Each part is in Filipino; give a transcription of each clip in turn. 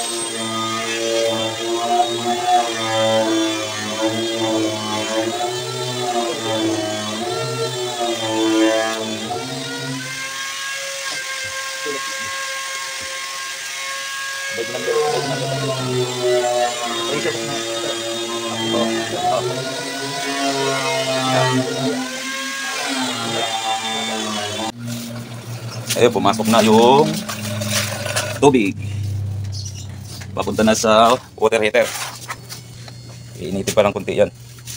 Ayun, pumasok na yung tubig. Papunta na sa water heater. Iinitin pa lang kunti yan.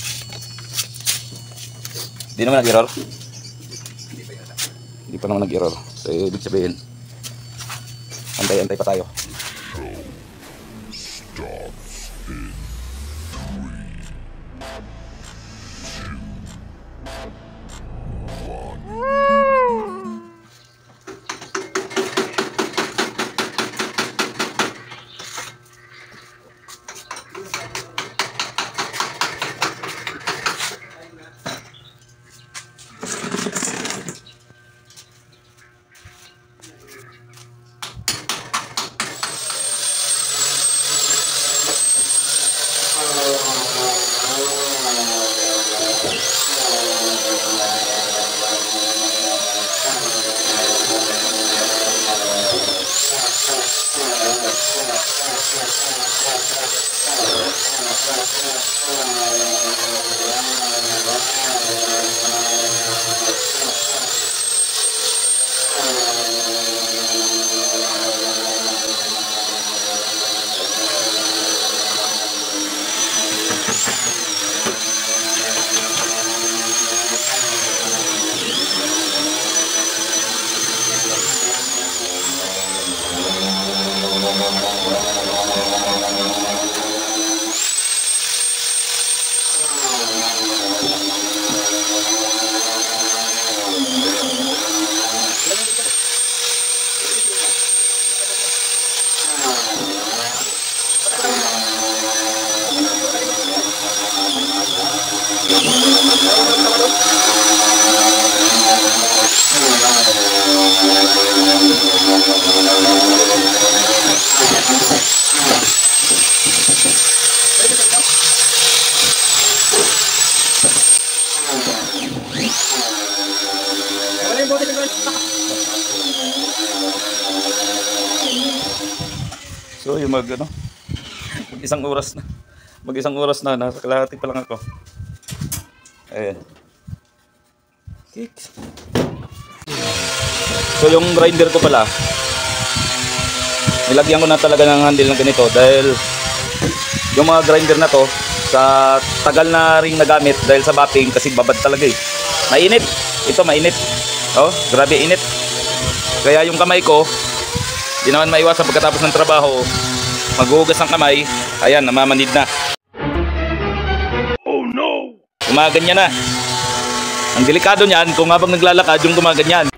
Hindi naman nag-error. Hindi pa naman nag-error. So, ibig sabihin, antay-antay pa tayo. So yung mag-isang oras na, nasa kalahati pa lang ako. Ayan. Kicks. So yung grinder ko pala, nilagyan ko na talaga ng handle ng ganito dahil yung mga grinder na to sa tagal na ring nagamit dahil sa bapping kasi babad talaga eh. Mainit. Ito mainit. Oh, grabe init. Kaya yung kamay ko, di naman maiwasan pagkatapos ng trabaho, maghuhugas ng kamay, ayan, namamanid na. Oh no! Gumaganyan na. Ang delikado niyan, kung habang naglalakad, yung gumaganyan.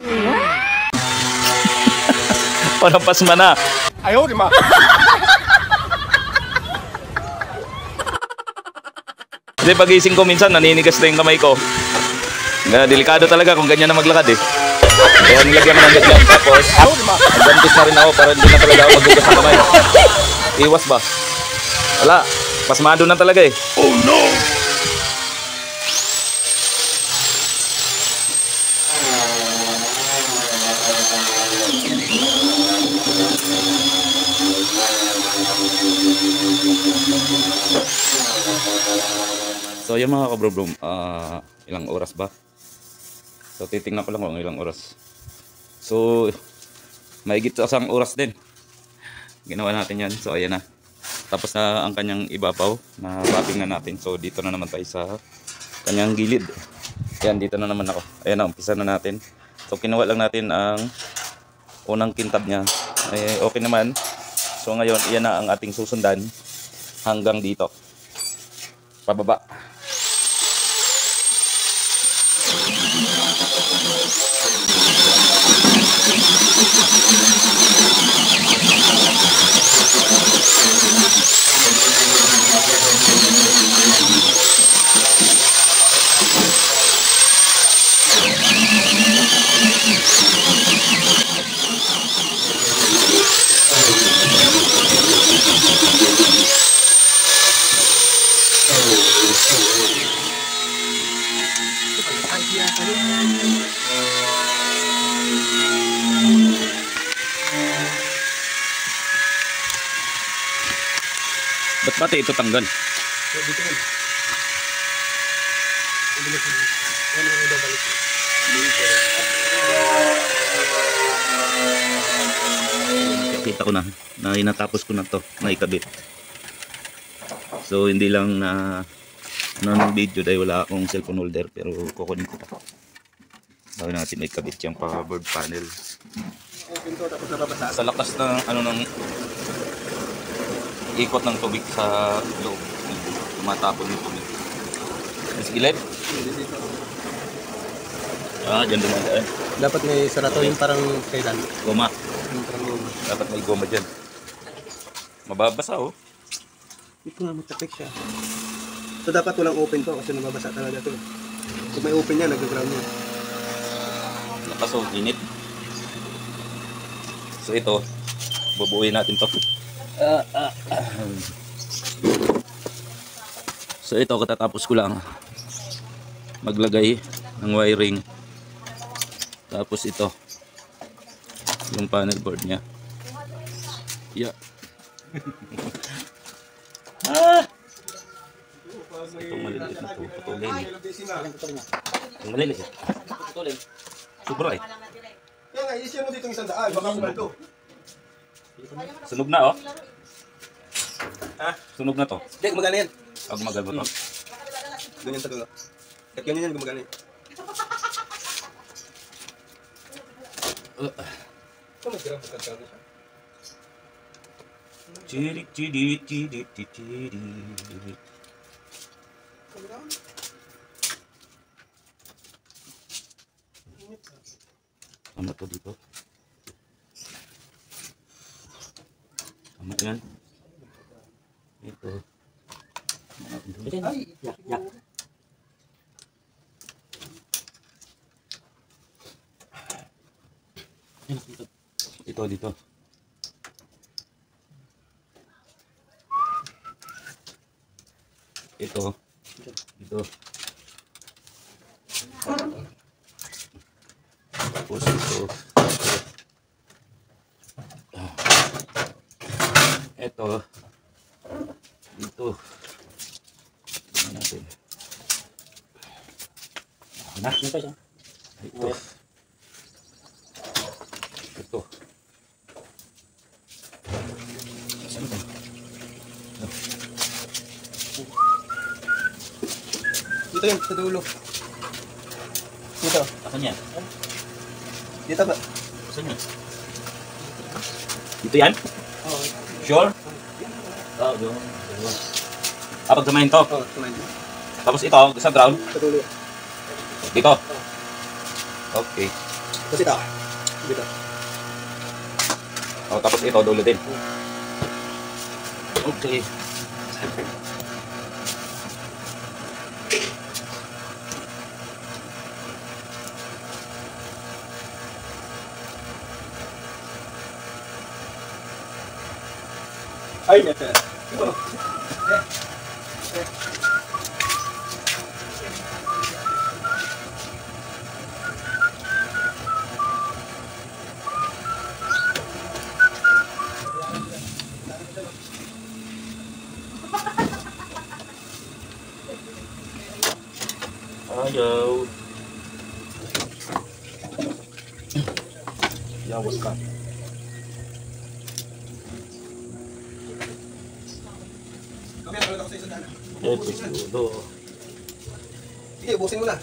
Parang pasma na. Ayaw, di ma. Kasi pagising ko minsan, naninigas na yung kamay ko. Delikado talaga kung ganyan na maglakad eh. Kaya nilagyan mo ng ganyan. Tapos, nagbantis na rin ako para hindi na talaga ako maghugas ng kamay. Iwas ba? Wala. Pasmado na talaga eh. Oh no! So yung mga kabro-bro, ilang oras ba? So titingnan ko lang kung ilang oras. So mahigit sa isang oras din. Ginawa natin yan. So ayan na. Tapos na ang kanyang ibabaw na wrapping na natin. So dito na naman tayo sa kanyang gilid. Ayan, dito na naman ako. Ayan na, umpisa na natin. So kinuha lang natin ang unang kintab niya. Okay naman. So ngayon, iyan na ang ating susundan hanggang dito. Pababa. Ba't pati ito tanggal? So, dito yun. Yan ang ibabalik. Kita ko na natapos ko na to na ikabit. So hindi lang na ng video dahil wala akong cellphone holder, pero kukunin ko pa. Bago natin may kabit yung board panel. Pinto tapos nababasa. Sa lakas ng ng ikot ng tubig sa loob, tumatapon yung tubig. Sa gilid? Dyan dumadaan. Dapat may sarato yung parang kailan. Goma. Yung parang goma. Dapat may goma dyan. Mababasa oh. Ito nga, matapik siya. So dapat walang open to kasi nababasa talaga to. Kung may open yan, nag-ground yan. Lakas oh, init. So ito, bubuuin natin to. So ito, katatapos ko lang maglagay ng wiring. Tapos ito, yung panel board niya. Yeah. Itong maliliit na ito, putulin. Yung maliliit. Putulin. Sobra eh. Kaya nga, i-share mo dito yung 100. Baka kumaldo. Sunog na oh. Ha? Sunog na to. Hindi, gumagana yan. Pag magal mo to. Ganyan sa dulo. Kahit ganyan yan, gumagana yan. Ito, mag-grab ka siya. Chiri chiri chiri chiri. Tama to dito. Tama yan. Ito. Ay, yak. Ito dito. Ito. Ito. Tapos ito. Ito. Dito. Tingnan natin. Nah, ito siya. Ito. Ito. Saan ito? Dito yun, sa dulo. Dito. Asan yan? Dito ba? Asan yan? Dito yan? Oo. Sure? Oo, doon. Pagsamahin to. Oo, sumayin. Tapos ito, sa ground. Sa dulo. Dito. Okay. Tapos ito. Dito. Oh, tapos ito, dulo din. Okay. Ay, nete. Ayaw. Yawas ka. Kami, tulad ako sa isang daan. Episode. Sige, ubusin mo na.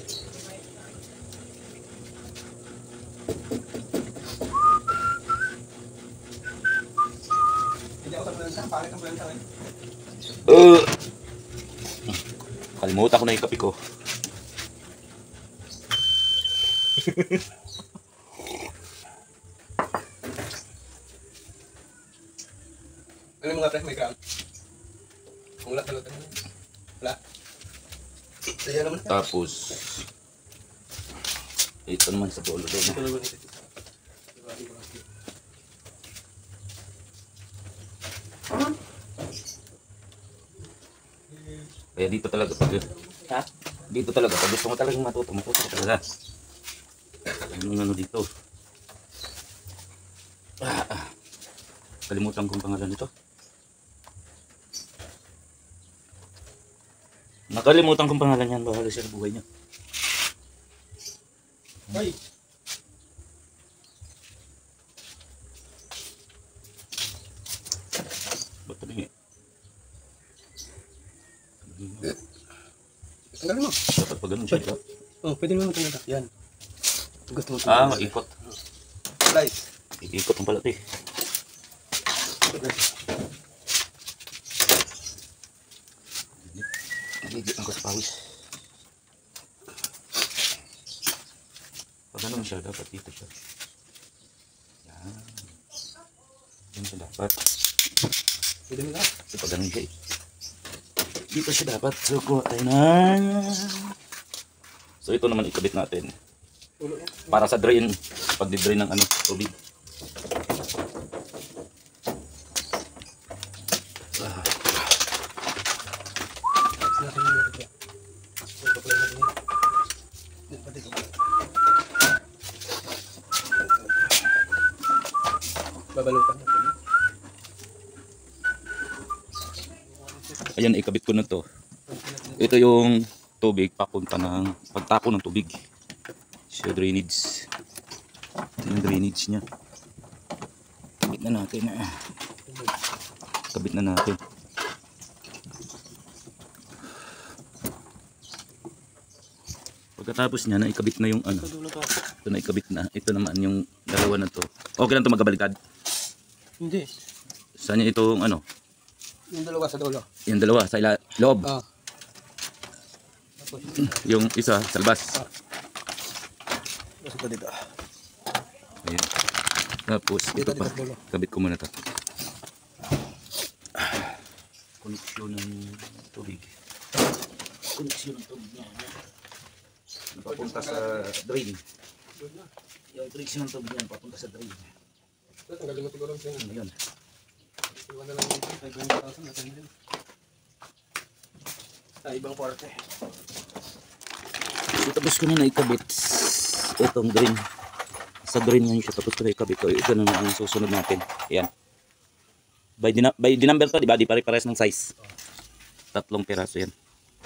Hindi ako sa plansa. Pangit ang plansa eh. Kalimutan ko na yung kape ko. Ano yung mga pre? May ground? Kung wala, talot na. Wala. Kaya naman. Tapos, ito naman sa dulo doon. Ito naman ito. Kaya dito talaga pag dito talaga pag gusto mo talagang matuto ka talaga. Ano dito? Kalimutan kong pangalan nito. Nakalimutan kong pangalan yan. Bahala siya sa buhay niya. Ay! Ba't tabi? Tanggalin mo. Dapat pa ganun siya. Oh, pwede mo matanggal. Yan. Gusto mo Ah, maikot. Slice. Iikot ang pala ito eh. Nagigit ang kaspawis. Pag ganun siya, dapat dito siya. Yan. Yan siya dapat. Pwede mo na. Kasi pag ganun siya eh. Dito siya dapat. So, kuha tayo na. So, ito naman ikabit natin. Ulo yan. Para sa drain. Pag di-drain ng ano, tubig. Sinasabi mo dito. Ito pala natin yan. Dito pa dito. Babalutan mo. Ayan, ikabit ko na to. Ito yung tubig papunta ng pagtapon ng tubig. Siya drainage. Ito yung drainage niya. Kabit na natin. Kabit na natin. Pagkatapos niya, naikabit na yung ano. Ito naikabit na. Ito naman yung dalawa na to. Okay lang ito magkabalikad. Hindi. Saan niya itong ano? Yung dalawa sa dulo. Yung dalawa sa loob. Ah. Yung isa sa labas. Tapos ito dito. Ayan. Tapos ito pa. Kabit ko muna ito. Koneksyon ng tubig. Koneksyon ng tubig niya. Papunta sa drain. Yung koneksyon ng tubig niya papunta sa drain. Tanggalin mo siguro siya. Ano yun? Iwan na lang dito. 500,000 natin din. Sa ibang parte. Tapos ko na naikabit itong drain. Sa drain nga siya. Tapos ko na ikabit. Ito na ang susunod natin. Ayan. By the number to, di ba? Di pare-pares ng size. 3 piraso yan.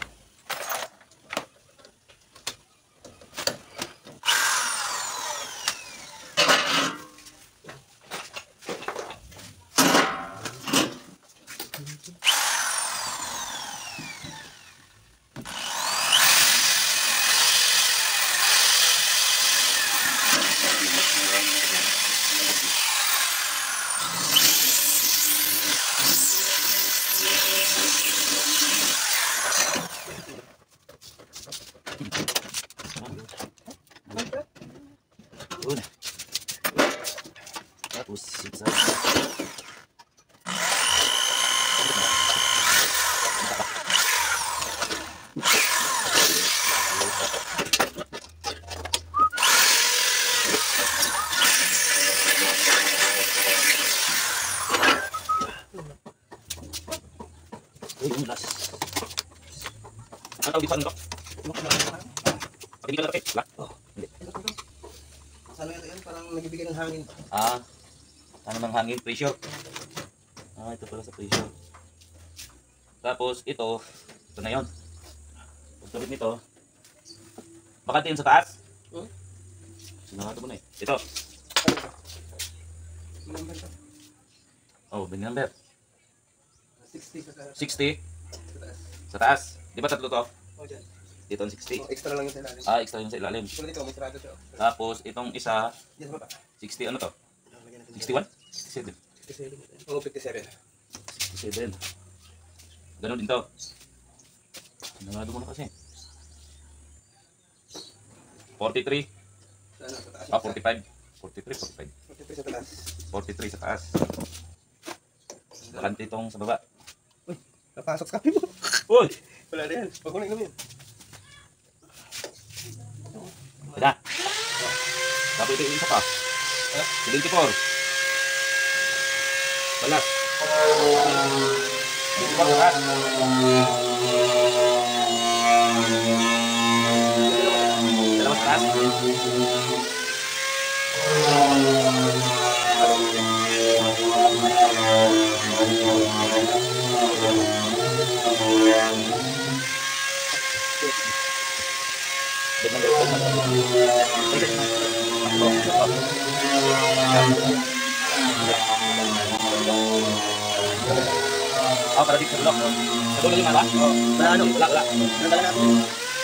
Una. Tapos isa. Uy, yung last. Ano dito ano? Hindi ka na Black? Oh, hindi. Sana yan, parang nagbibigay ng hangin. Ah, ano ng hangin? Pressure. Ah, ito pala sa pressure. Tapos ito na yun. Pagkabit nito, bakit yun sa taas? Sinangato mo na eh. Ito. Number to. Oh, bin number. 60 sa taas. 60 Sa taas. sa taas. Di ba tatlo to? O dyan. Dito ang 60. O, extra lang yung sa ilalim. Ah, extra yung sa ilalim. Tulad dito, may sarado siya. Tapos itong isa, Yan sa baba. 60 ano to? Lagyan natin 61? 67. 57. O, 57. 67. Ganun din to. Sinangado mo na kasi. 43. Sana, sa taas. Ah, 45. 43, 45. 43 sa taas. 43 sa taas. Bakante itong sa baba. Uy, napasok sa kape mo. Uy! Wala na yan. Huwag mo na inumin. Wala. Tapos ito yung isa pa. 74. Balas. 74 sa taas. Dalawa sa taas. Oh, para dito lock. Sa dulo yung ba? Oh, wala ano? Wala. Nandala natin.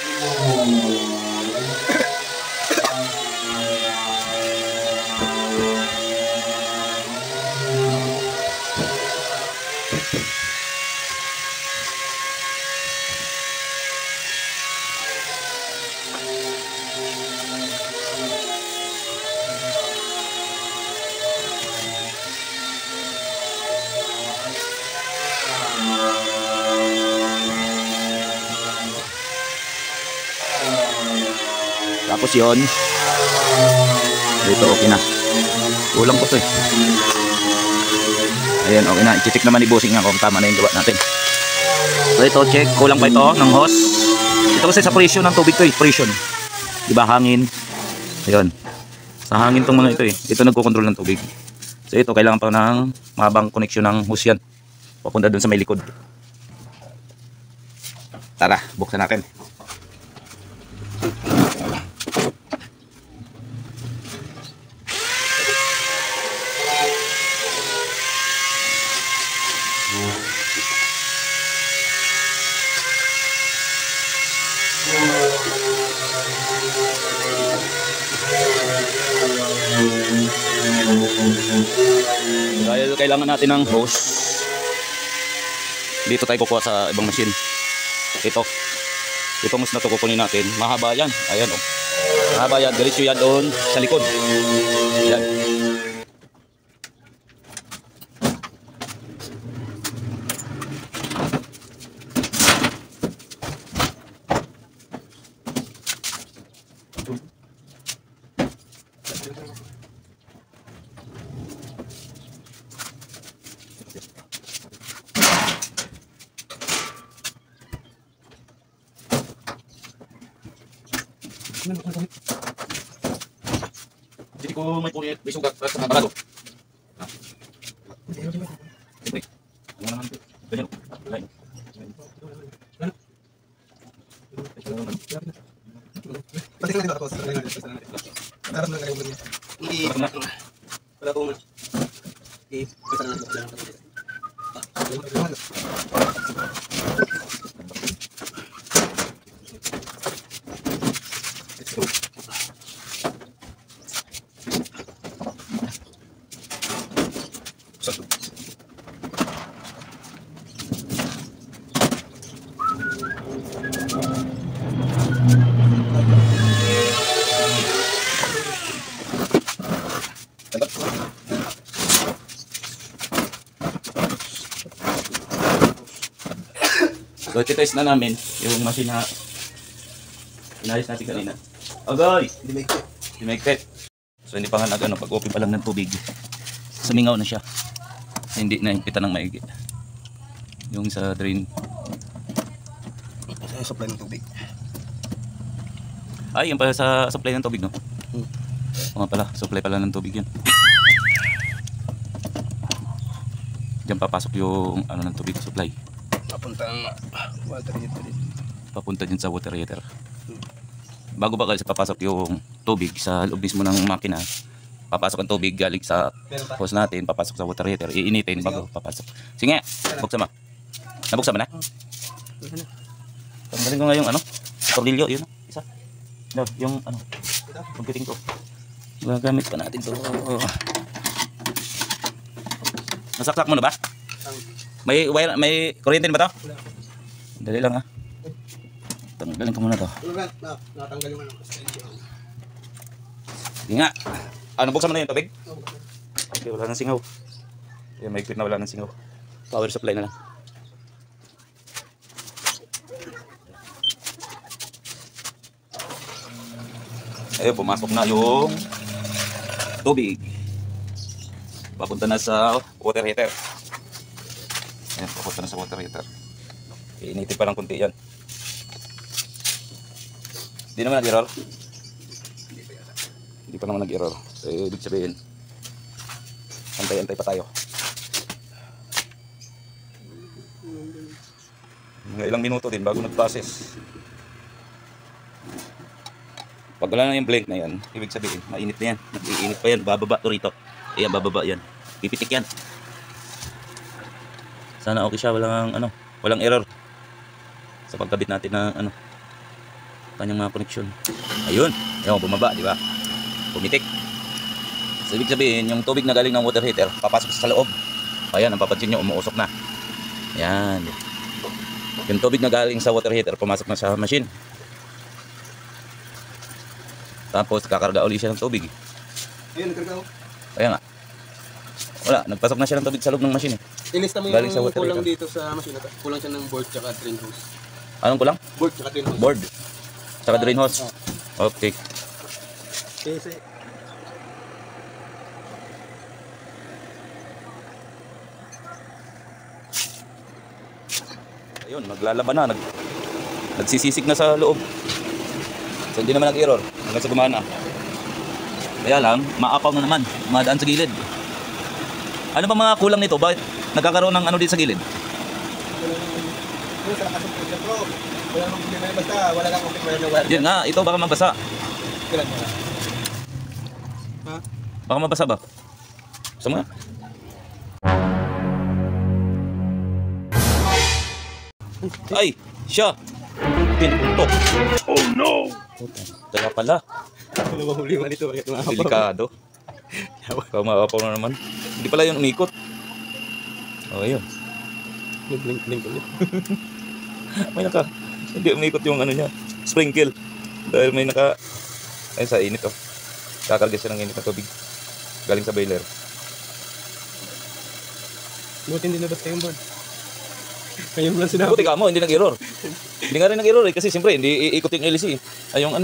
Tapos yun, dito okay na. Kulang ko to eh. Ayan, okay na. I-check naman ni bossing nga kung tama na yung gawa natin. So ito, check. Kulang pa ito ng hose. Ito kasi sa presyo ng tubig to eh. Presyo. Diba, hangin. Ayun. Sa hangin tong mga ito eh. Ito nagkocontrol ng tubig. So ito, kailangan pa ng mahabang connection ng hose yan. Papunta dun sa may likod. Tara, buksan natin. Dahil kailangan natin ng hose, dito tayo kukuha sa ibang machine. Itong hose na ito kukunin natin. Mahaba yan. Ayan o. Mahaba yan. Diretso yan doon sa likod. Yan. Jadi ko may pulit, may sugat sa barado. Siyempre, ano naman ito? Ganyan o. Lain. Pati ka na tapos. Tarap na kayo mo niya. Wala po mo. Pesa na natin. So iti-test na namin yung machine na inayos natin kanina. Agay! Dimektet. So hindi pa nga nag pag-open pa lang ng tubig. Sumingaw na siya. Hindi na higpitan ng maigi. Yung sa drain. Sa supply ng tubig. Ay, yung pala sa supply ng tubig, no? O nga pala, supply pala ng tubig yun. Diyan papasok yung ano ng tubig supply. Papuntang water heater. Papunta din sa water heater. Bago ba kasi papasok yung tubig sa loob mismo ng makina, papasok ang tubig galing sa hose natin, papasok sa water heater, iinitin bago papasok. Sige, buksan mo. Nabuksan mo na? Tanggalin ko nga yung ano, tornilyo, yun, isa. No, yung ano, pagkiting ko. Gagamit pa natin to. Nasaksak mo na ba? May wire, may kuryente ba to? Dali lang ha. Tanggalin ko muna to. Natanggal yung ano. Sige nga. Ano, buksan mo na yung tubig? Okay, wala nang singaw. Ayan, may quit na wala nang singaw. Power supply na lang. Ayun, pumasok na yung tubig. Papunta na sa water heater. Ayan, papunta na sa water heater. Iinitin pa lang kunti yan. Hindi naman nag-error. Hindi pa naman nag-error. So, ibig sabihin, antay-antay pa tayo. Mga ilang minuto din bago nag-process. Pag wala na yung blink na yan, ibig sabihin, mainit na yan. Nag-iinit pa yan, bababa to rito. Ayan, bababa yan. Pipitik yan. Sana okay siya, walang error sa pagkabit natin ng kanyang mga connection. Ayun, bumaba, di ba? Pumitik. So ibig sabihin, yung tubig na galing ng water heater papasok sa loob. Ayan, ang papansin nyo, umuusok na. Ayan. Yung tubig na galing sa water heater pumasok na sa machine. Tapos kakarga uli siya ng tubig. Ayun, nagkarga ako. Kaya nga. Wala, nagpasok na siya ng tubig sa loob ng machine eh. Ilista mo Galing sa yung water kulang heater. dito sa machine na to. Kulang siya ng board tsaka drain hose. Anong kulang? Board tsaka drain hose. Board. Saka drain hose. Okay. Kasi Ayun, naglalaban na. Nagsisisik na sa loob. So hindi naman nag-error. Hanggang sa gumana. Kaya lang, maapaw na naman. Madaan sa gilid. Ano ba mga kulang nito? Bakit nagkakaroon ng dito sa gilid? yung sa lakas ng pressure bro. Wala nang problema yun. Basta wala lang okay wire na wire. Yun nga, ito baka mabasa. Kailan mo lang. Ha? Baka mabasa ba? Gusto mo nga? Ay! Siya! Pinuntok! Oh no! Kaya pala. Wala bang huli man ito? Bakit maapaw? Delikado. Kaya maapaw na naman. Hindi pala yun umikot. Oh, yun. Blink ulit. Hindi umikot yung niya. Sprinkle. Dahil may ay sa init oh. Kakarga siya ng init na tubig. Galing sa boiler. Buti hindi nabas kayong board. Ngayon mo lang sinabi. Buti ka mo, hindi nag-error. Hindi nga rin nag-error eh. Kasi siyempre, hindi iikot yung LC. Ay yung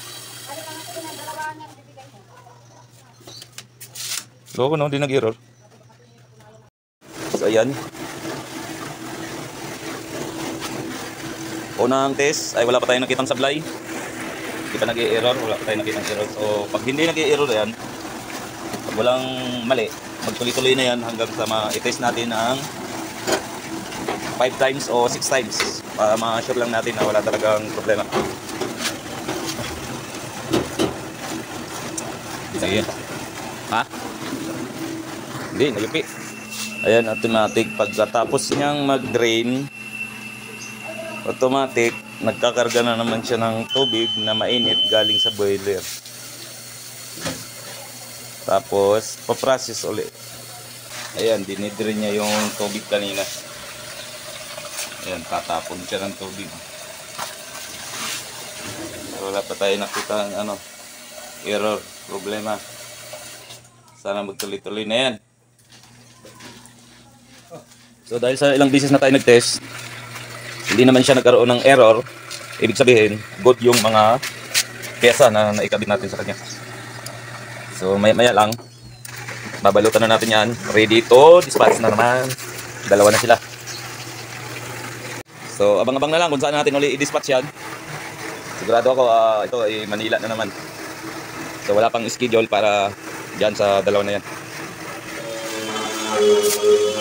Loko no, hindi nag-error. So ayan. Unang test ay wala pa tayong nakitang sablay. Hindi pa nag-error, wala pa tayong nakitang error. So pag hindi nag-error yan, pag walang mali, magtuloy-tuloy na yan hanggang sa i-test natin ang 5 times o 6 times para ma-sure lang natin na wala talagang problema. Sige. Ha? Hindi, nayupi. Ayan, automatic. Pagkatapos niyang mag-drain, automatic, nagkakarga na naman siya ng tubig na mainit galing sa boiler. Tapos, paprocess ulit. Ayan, dinidrain niya yung tubig kanina. Ayan, tatapon siya ng tubig. Wala pa tayo nakita ang error, problema. Sana magtuloy-tuloy na yan. So dahil sa ilang beses na tayo nag-test, hindi naman siya nagkaroon ng error. Ibig sabihin, good yung mga pyesa na naikabit natin sa kanya. So maya lang, babalutan na natin yan. Ready to dispatch na naman. Dalawa na sila. So abang-abang na lang kung saan natin uli i-dispatch yan. Sigurado ako ito ay Manila na naman. So wala pang schedule para dyan sa dalawa na yan.